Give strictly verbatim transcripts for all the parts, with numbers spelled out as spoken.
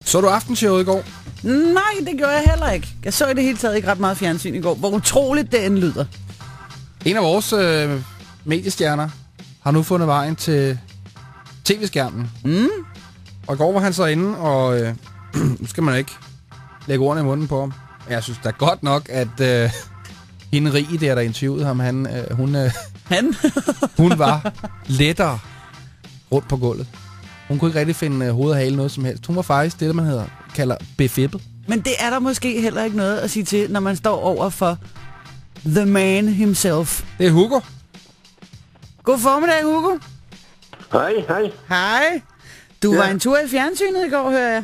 Så du Aftenshowet i går? Nej, det gjorde jeg heller ikke. Jeg så i det hele taget ikke ret meget fjernsyn i går. Hvor utroligt det end lyder. En af vores øh, mediestjerner har nu fundet vejen til tv-skærmen. Mm. Og i går var han så inde, og øh, nu skal man ikke lægge ordene i munden på ham. Jeg synes da godt nok, at øh, hende Rie der, der interviewede ham, han, øh, hun, øh, Han? hun var lettere rundt på gulvet. Hun kunne ikke rigtig finde øh, hoved og hale noget som helst. Hun var faktisk det, man hedder, kalder befippet. Men det er der måske heller ikke noget at sige til, når man står over for the man himself. Det er Hugo. God formiddag, Hugo. Hej, hej. Hej. Du Ja. var en tur i fjernsynet i går, hører jeg.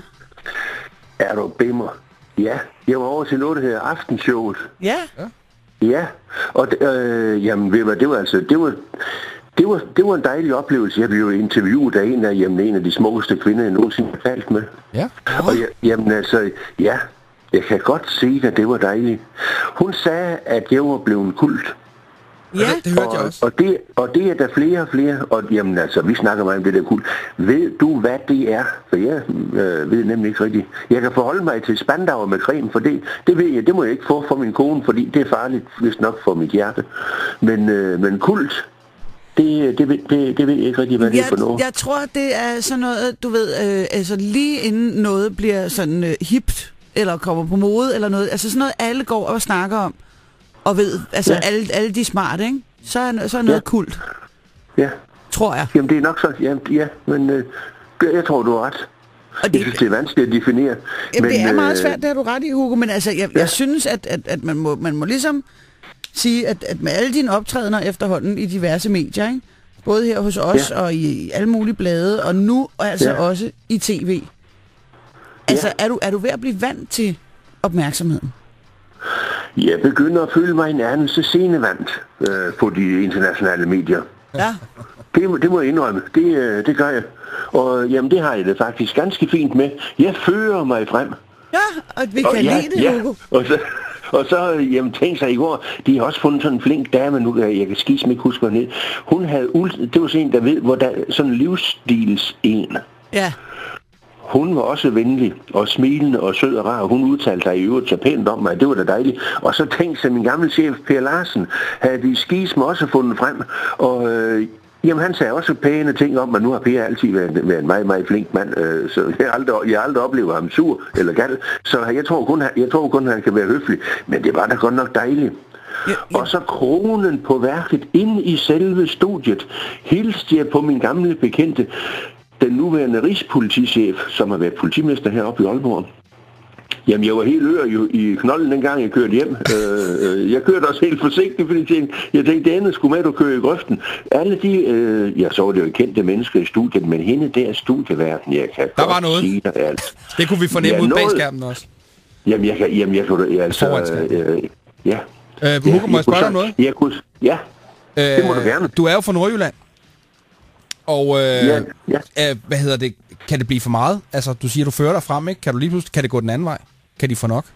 Er du bimmer? Ja, jeg var over til noget, der hedder Aftenshowet. Ja. Ja, og øh, jamen, ved du hvad, det var altså, det var, det var, det var en dejlig oplevelse. Jeg blev jo interviewet af en af, jamen, en af de smukkeste kvinder, jeg nogensinde har talt med. Ja. Og jeg, jamen altså, ja, jeg kan godt se, at det var dejligt. Hun sagde, at jeg var blevet kult. Ja. Det hørte og, jeg også. Og det, og det er der flere og flere, og jamen altså, vi snakker meget om det der kult. Ved du, hvad det er? For jeg øh, ved nemlig ikke rigtigt. Jeg kan forholde mig til spandauer med creme, for det, det ved jeg, det må jeg ikke få for min kone, fordi det er farligt, hvis nok for mit hjerte. Men, øh, men kult, det, det, det, det ved jeg ikke rigtigt, hvad det er for noget. Jeg, jeg tror, det er sådan noget, du ved, øh, altså lige inden noget bliver sådan øh, hipt, eller kommer på mode, eller noget, altså sådan noget, alle går og snakker om, og ved, altså ja. alle, alle de er smarte, ikke? Så er, så er noget Ja. kult, Ja, tror jeg. jamen det er nok så, ja, ja men øh, jeg tror, du har ret. Og det, Jeg synes, det er vanskeligt at definere. jamen, det er øh, meget svært, det har du ret i, Hugo, men altså, jeg, Ja. jeg synes, at, at, at man, må, man må ligesom sige, at, at med alle dine optrædener efterhånden i diverse medier, ikke? Både her hos os Ja. og i, i alle mulige blade, og nu altså Ja. også i tv. Altså, er du, er du ved at blive vant til opmærksomheden? Jeg begynder at føle mig en anelse senevandt øh, på de internationale medier. Ja. Det, må- det må jeg indrømme. Det, øh, det gør jeg. Og jamen, det har jeg det faktisk ganske fint med. Jeg fører mig frem. Ja, og vi Og kan ja, lide det, ja. Hugo. Og så, og så jamen, tænk sig i går, de har også fundet sådan en flink dame, nu jeg jeg kan skisme ikke huske mig ned. Hun havde, ult- det var sådan en, der ved, hvor der sådan en livsstils en. Ja. Hun var også venlig og smilende og sød og rar, og hun udtalte sig i øvrigt så pænt om mig, det var da dejligt. Og så tænkte sig min gamle chef, Per Larsen, havde de skisme også fundet frem, og øh, jamen, han sagde også pæne ting om, at nu har Per altid været, været en meget, meget flink mand, øh, så jeg har aldrig, jeg har aldrig oplevet ham sur eller gal, så jeg tror kun, han, jeg tror kun, han kan være høflig, men det var da godt nok dejligt. Ja, ja. Og så kronen på værket inde i selve studiet, hilste jeg på min gamle bekendte, den nuværende rigspolitichef, som har været politimester heroppe i Aalborg. Jamen, jeg var helt ør jo i knolden, dengang jeg kørte hjem. Øh, jeg kørte også helt forsigtigt, fordi jeg tænkte, jeg tænkte, det andet skulle med, at du kører i grøften. Alle de, øh, jeg så det jo kendte mennesker i studiet, men hende der studieverden, jeg kan Der godt var noget. sige dig alt. Det kunne vi fornemme Ja, ud bag noget- skærmen også. Jamen, jeg kan, jamen, jeg kunne, altså, Foran skærmen. øh, ja. Øh, Hugo, må jeg spørge dig om noget? Jeg kunne, ja, det må du gerne. Du er jo fra Nordjylland. Og øh, Ja, ja. Øh, hvad hedder det? Kan det blive for meget? Altså, du siger, du fører dig frem, ikke? Kan du lige pludselig, kan det gå den anden vej? Kan de få nok?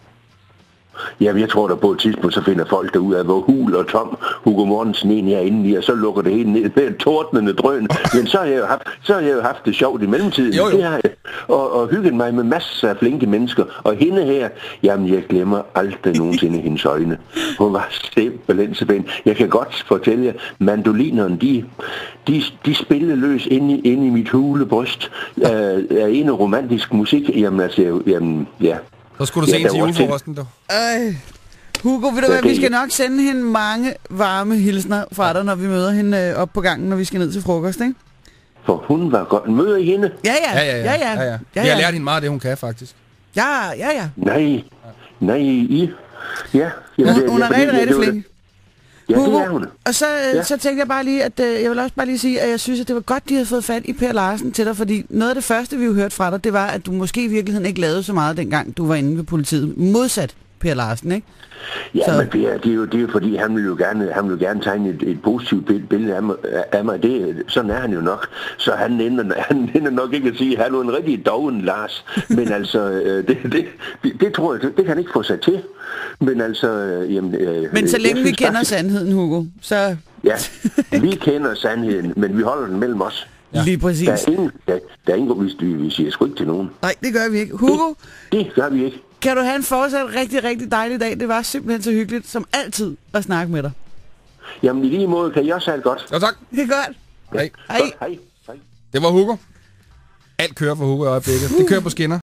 Jamen, jeg tror, der på et tidspunkt, så finder folk derud af, hvor hul og tom Hugo Mortensen egentlig er inde i, og så lukker det hele ned med en tordnende drøn. Men så har jeg jo haft, så har jeg jo haft det sjovt i mellemtiden. Jo, jo. Det har jeg. Og, og hygget mig med masser af flinke mennesker. Og hende her, jamen, jeg glemmer aldrig nogensinde hendes øjne. Hun var simpelthen så pæn. Jeg kan godt fortælle jer, mandolinerne, de, de, de spillede løs inde i, inde i mit hule bryst af, af en romantisk musik. Jamen, altså, jamen, ja. Så skulle du se Ja, en der til var også julefrokosten, du. Ej. Hugo, ved du hvad, vi skal nok sende hende mange varme hilsner fra dig, når vi møder hende øh, op på gangen, når vi skal ned til frokost, ikke? For hun var godt. Møder I hende? Ja, ja. Ja, ja, ja. ja, ja. ja, ja. ja, Vi har ja. lært hende meget af det, hun kan, faktisk. Ja, ja, ja. Nej, nej, I. Ja, ja Hun, det, hun ja, er fordi- rigtig, ja, rigtig det var flink. det. Ja, det Hugo, er hun. og så, ja. Ja. så tænkte jeg bare lige, at øh, jeg vil også bare lige sige, at jeg synes, at det var godt, de havde fået fat i Per Larsen til dig, fordi noget af det første, vi jo hørte fra dig, det var, at du måske i virkeligheden ikke lavede så meget, dengang du var inde ved politiet. Modsat Per Larsen, ikke? Ja, Så- men det er, det, er jo, det er jo fordi, han vil jo gerne, han vil jo gerne tegne et, et positivt bill- billede af mig. Af mig. Det, sådan er han jo nok. Så han ender, han ender nok ikke at sige, at han er en rigtig doven Lars. Men altså, øh, det, det, det, det tror jeg, det, det kan han ikke få sig til. Men altså, øh, jamen, øh, Men så jeg længe vi synes kender faktisk- sandheden, Hugo, så... Ja, vi kender sandheden, men vi holder den mellem os. Ja. Lige præcis. Der er ingen, der, der er ingen vi, vi siger sgu ikke til nogen. Nej, det gør vi ikke. Hugo? Det, det gør vi ikke. Kan du have en fortsat rigtig, rigtig dejlig dag? Det var simpelthen så hyggeligt, som altid, at snakke med dig. Jamen i lige måde kan jeg også have det godt. Ja, tak. Det er godt. Hej. Hej. Godt, hej. Hej. Det var Hugo. Alt kører for Hugo i øjeblikket. Det kører på skinner.